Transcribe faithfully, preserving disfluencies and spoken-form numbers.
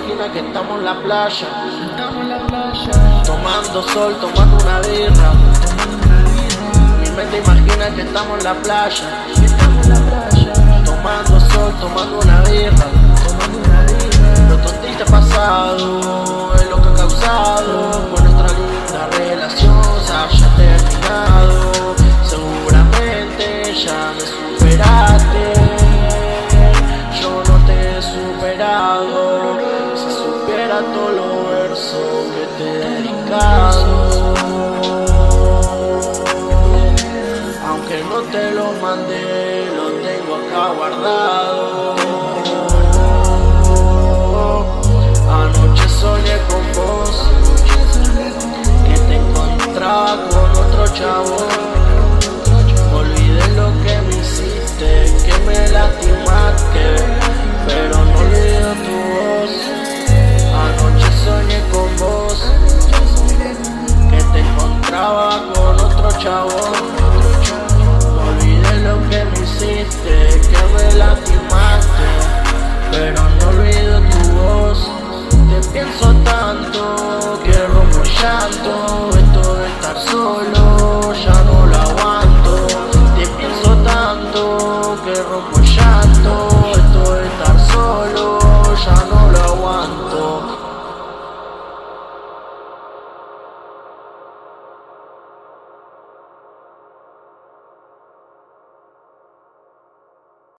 imagina que estamos en la playa, estamos en la playa, tomando sol, tomando una birra. Mi mente imagina que estamos en la playa, estamos en la playa, tomando sol, tomando una birra, tomando una birra. Lo tontista pasado es lo que ha causado que nuestra linda relación se haya terminado. Seguramente ya me superaste, yo no te he superado. Si supiera todo lo versos que te he dedicado, aunque no te lo mandé, lo tengo acá guardado. Anoche soñé con vos, que te encontraba con otro chabón. Olvidé lo que me hiciste, que me lastimaste, pero no olvido tu voz. Anoche soñé con vos, que te encontraba con otro chabón. Olvidé lo que me hiciste, que me lastimaste, pero no olvido tu voz. Te pienso tanto, que rompo llanto, esto de estar solo.